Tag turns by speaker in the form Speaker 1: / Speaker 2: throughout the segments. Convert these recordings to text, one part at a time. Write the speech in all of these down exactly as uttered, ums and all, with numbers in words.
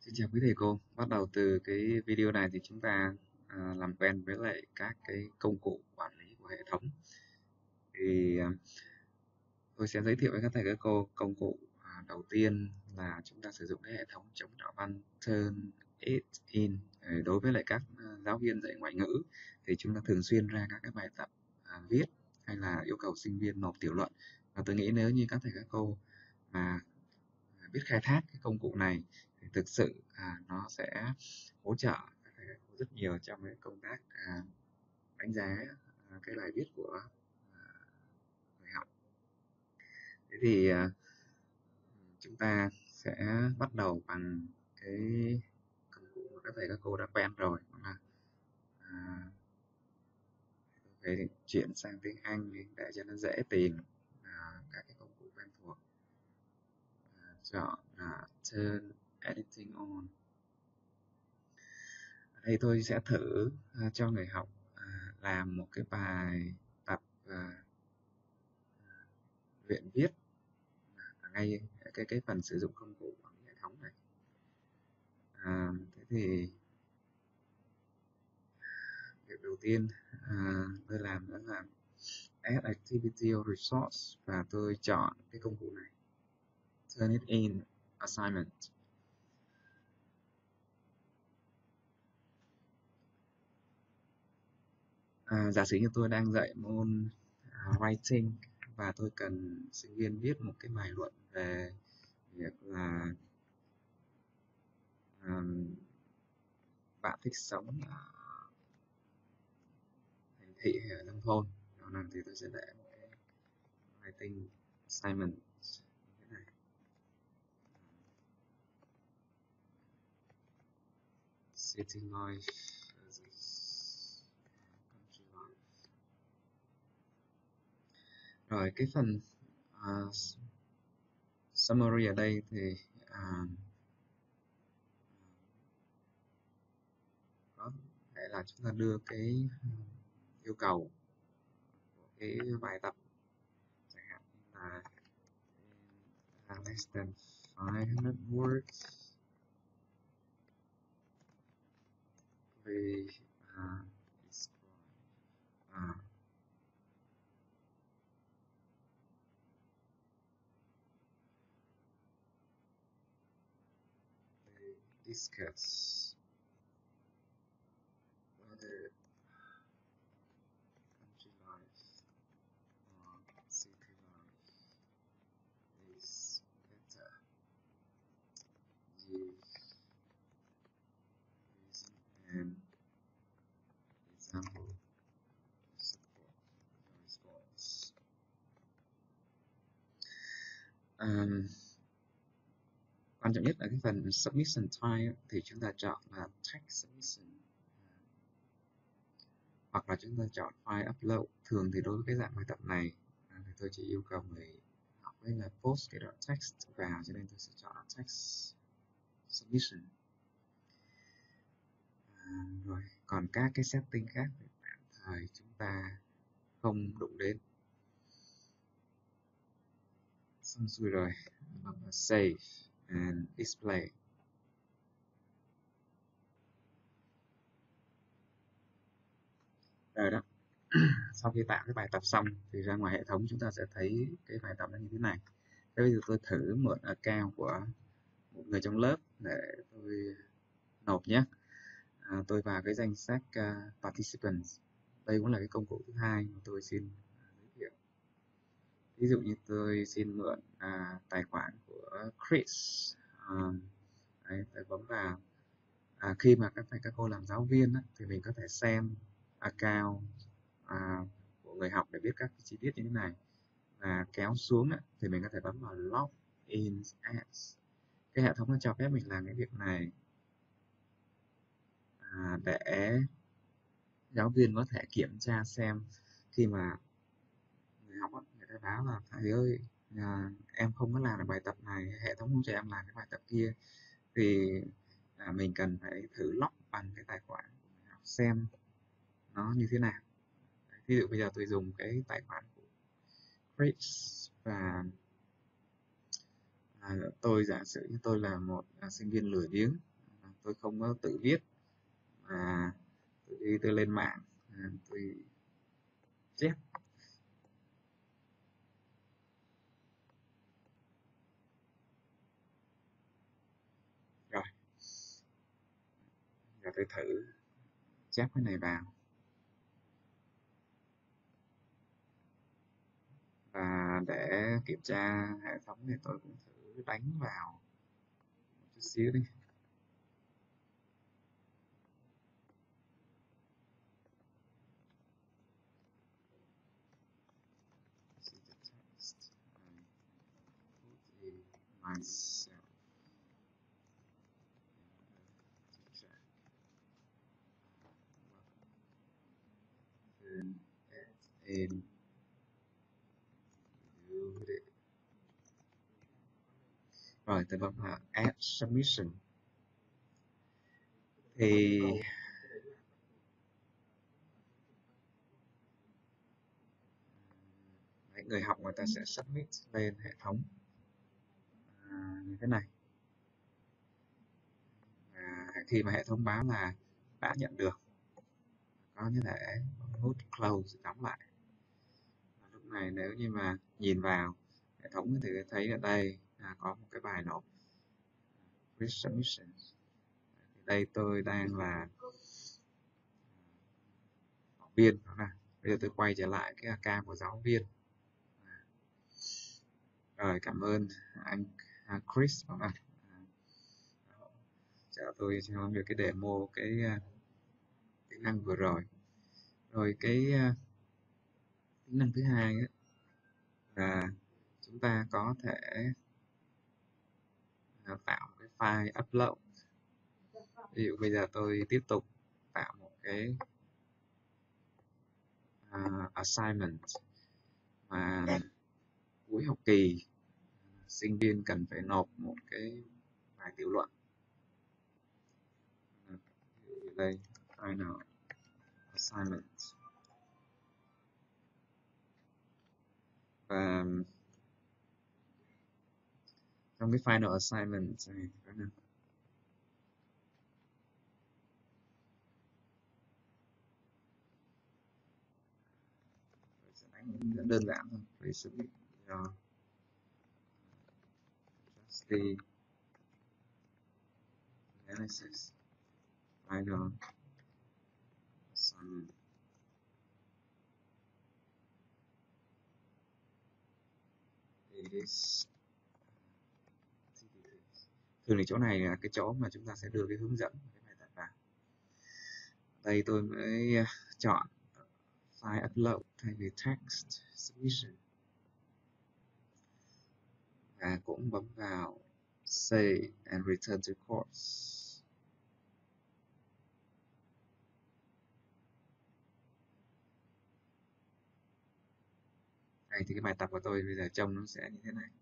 Speaker 1: Xin chào quý thầy cô. Bắt đầu từ cái video này thì chúng ta à, làm quen với lại các cái công cụ quản lý của hệ thống. Thì à, tôi sẽ giới thiệu với các thầy các cô công cụ à, đầu tiên là chúng ta sử dụng cái hệ thống chống đạo văn Turn It In. Ờ, Đối với lại các à, giáo viên dạy ngoại ngữ thì chúng ta thường xuyên ra các cái bài tập à, viết hay là yêu cầu sinh viên nộp tiểu luận. Và tôi nghĩ nếu như các thầy các cô mà biết khai thác cái công cụ này thì thực sự à, nó sẽ hỗ trợ các thầy các cô rất nhiều trong cái công tác à, đánh giá à, cái bài viết của à, người học. Thế thì à, chúng ta sẽ bắt đầu bằng cái công cụ mà các thầy các cô đã quen rồi, đó là à, về chuyển sang tiếng Anh để cho nó dễ tìm à, các cái công cụ quen thuộc. À, chọn là Turn Editing On. Đây tôi sẽ thử à, cho người học à, làm một cái bài tập à, luyện viết à, ngay cái cái phần sử dụng công cụ quản lý hệ thống này. À, thế thì việc đầu tiên à, tôi làm đó là add activity or resource và tôi chọn cái công cụ này, turn it in assignment. À, giả sử như tôi đang dạy môn uh, writing và tôi cần sinh viên viết một cái bài luận về việc là um, bạn thích sống ở thành thị hay ở nông thôn, đó là thì tôi sẽ để một cái writing assignment như thế này. City life versus country life. Rồi cái phần uh, summary ở đây thì uh, có thể là chúng ta đưa cái yêu cầu của cái bài tập, chẳng hạn như là uh, less than five hundred words. Về uh, uh, discuss whether country life or city life is better. Use using an example to support your response. Um, quan trọng nhất là cái phần submission type thì chúng ta chọn là text submission hoặc là chúng ta chọn file upload. Thường thì đối với cái dạng bài tập này thì tôi chỉ yêu cầu người học với là post cái đoạn text vào, cho nên tôi sẽ chọn text submission. À, rồi còn các cái setting khác thì tạm thời chúng ta không đụng đến. Xong xuôi rồi, bấm vào save and display. Rồi đó. Sau khi tạo cái bài tập xong thì ra ngoài hệ thống chúng ta sẽ thấy cái bài tập nó như thế này. Thế bây giờ tôi thử mượn account của một người trong lớp để tôi nộp nhé. À, tôi vào cái danh sách uh, participants. Đây cũng là cái công cụ thứ hai mà tôi xin giới thiệu. Ví dụ như tôi xin mượn à, tài khoản của Chris. À, đấy, tôi bấm vào. À, khi mà các thầy các cô làm giáo viên á, thì mình có thể xem account à, của người học để biết các chi tiết như thế này, và kéo xuống á, thì mình có thể bấm vào login as. Cái hệ thống nó cho phép mình làm cái việc này à, để giáo viên có thể kiểm tra xem khi mà người học á, người ta báo là thầy ơi à, em không có làm được bài tập này, hệ thống không cho em làm cái bài tập kia, thì à, mình cần phải thử log bằng cái tài khoản của người học xem nó như thế nào. Ví dụ bây giờ tôi dùng cái tài khoản của Chris và à, tôi giả sử như tôi là một à, sinh viên lười biếng tôi không có tự viết mà tôi đi tôi lên mạng, à, tôi chép. Rồi giờ tôi thử chép cái này vào, và để kiểm tra hệ thống thì tôi cũng thử đánh vào một chút xíu đi. Myself. In rồi tôi bấm vào add submission thì đấy, người học người ta sẽ submit lên hệ thống à, như thế này, và khi mà hệ thống báo là đã nhận được, có như thể nút close đóng lại. Và lúc này nếu như mà nhìn vào hệ thống thì thấy ở đây à, có một cái bài nộp submission. Đây tôi đang là học viên, bây giờ tôi quay trở lại cái account của giáo viên. Rồi cảm ơn anh Chris à, cho tôi cho được cái demo cái kỹ năng vừa rồi. Rồi cái kỹ năng thứ hai ấy, là chúng ta có thể tạo cái file upload. Ví dụ bây giờ tôi tiếp tục tạo một cái uh, assignment mà cuối học kỳ sinh viên cần phải nộp một cái bài tiểu luận. Đây final assignment, và trong cái final assignment này rất đơn giản thôi, phải submit cho the analysis final assignment. Is thường thì chỗ này là cái chỗ mà chúng ta sẽ đưa cái hướng dẫn cái bài tập vào. Đây tôi mới chọn file upload thay vì text submission, và cũng bấm vào save and return to course. Đây thì cái bài tập của tôi bây giờ trông nó sẽ như thế này.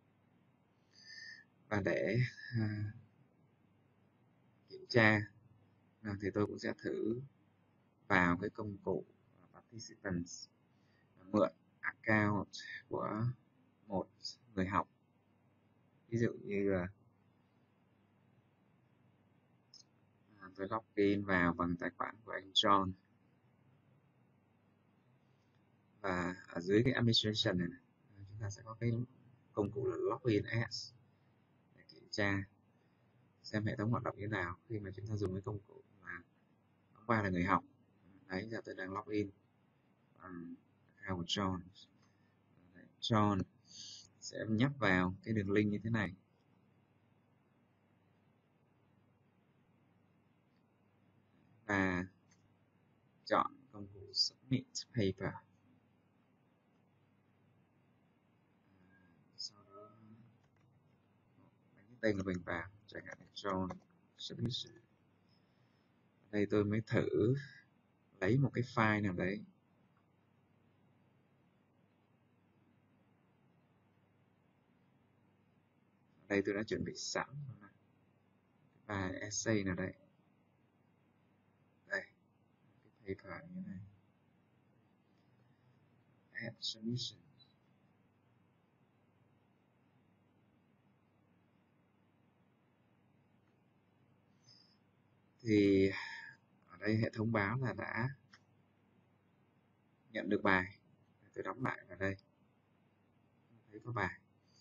Speaker 1: Và để uh, kiểm tra uh, thì tôi cũng sẽ thử vào cái công cụ participants, mượn account của một người học. Ví dụ như là uh, tôi login vào bằng tài khoản của anh John, và ở dưới cái administration này, này chúng ta sẽ có cái công cụ là login as để kiểm tra xem hệ thống hoạt động như thế nào khi mà chúng ta dùng cái công cụ mà hôm qua là người học. Đấy, giờ tôi đang login bằng account của John. John sẽ nhấp vào cái đường link như thế này, và chọn công cụ submit paper. Sau đó đánh cái tên của mình vào, chẳng hạn là John submission. Đây tôi mới thử lấy một cái file nào đấy. Đây tôi đã chuẩn bị sẵn bài essay nào đây. Đây, cái paper như thế này. Add submission. thì ở đây hệ thống báo là đã nhận được bài. Tôi đóng lại vào đây, thấy có bài.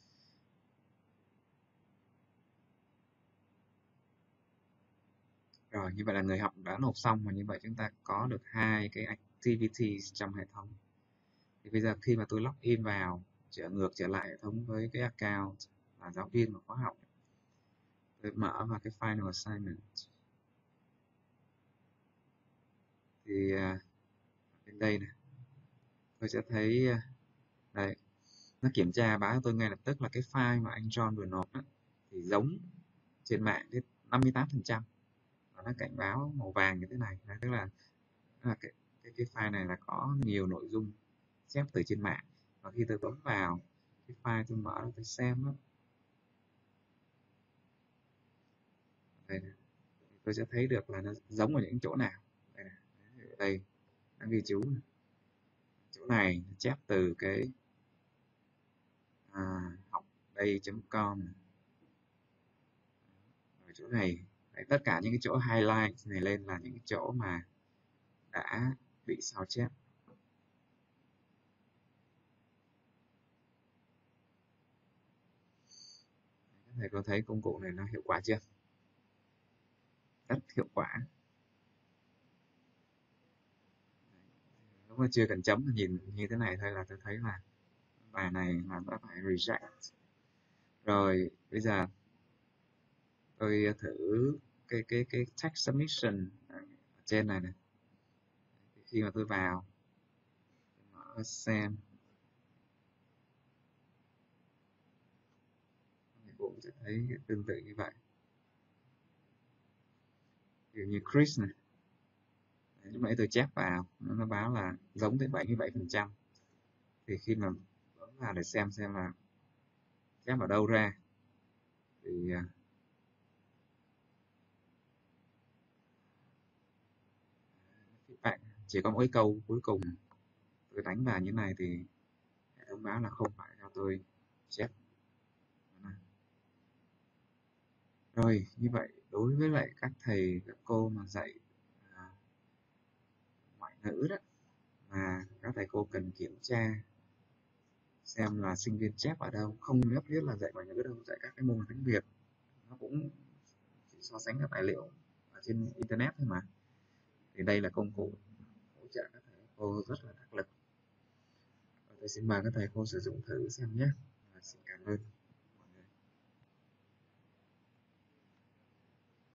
Speaker 1: Rồi, như vậy là người học đã nộp xong, và như vậy chúng ta có được hai cái activities trong hệ thống. Thì bây giờ khi mà tôi login vào, trở ngược trở lại hệ thống với cái account là giáo viên của khóa học, tôi mở vào cái final assignment. Thì uh, bên đây này, tôi sẽ thấy uh, đây, nó kiểm tra báo cho tôi ngay lập tức là cái file mà anh John vừa nộp đó, thì giống trên mạng đến năm mươi tám phần trăm. Và nó cảnh báo màu vàng như thế này, tức là, tức là cái, cái, cái file này là có nhiều nội dung xếp từ trên mạng. Và khi tôi bấm vào cái file tôi mở tôi xem đó, đây này, tôi sẽ thấy được là nó giống ở những chỗ nào. Đây này, ở đây nó ghi chú này. Chỗ này chép từ cái à, học đây chấm com, rồi chỗ này đấy, tất cả những cái chỗ highlight này lên là những cái chỗ mà đã bị sao chép. Các thầy có thấy công cụ này nó hiệu quả chưa? Rất hiệu quả. Lúc mà chưa cần chấm, nhìn như thế này thôi là tôi thấy là bài này là đã phải reject. Rồi bây giờ tôi thử cái cái cái text submission ở trên này này. Khi mà tôi vào mở xem cũng sẽ thấy tương tự như vậy. Ví dụ như Chris này, lúc nãy tôi chép vào nó báo là giống tới bảy mươi bảy phần trăm. Thì khi mà bấm vào để xem xem là chép ở đâu ra thì feedback chỉ có mỗi câu cuối cùng tôi đánh vào như này thì hệ thống báo là không phải cho tôi chép. Rồi như vậy đối với lại các thầy các cô mà dạy à, ngoại ngữ đó, mà các thầy cô cần kiểm tra xem là sinh viên chép ở đâu, không nhất thiết là dạy ngoại ngữ đâu, dạy các cái môn tiếng Việt nó cũng chỉ so sánh các tài liệu ở trên internet thôi mà. Thì đây là công cụ hỗ trợ các thầy cô rất là đắc lực. Tôi xin mời các thầy cô sử dụng thử xem nhé. Xin cảm ơn.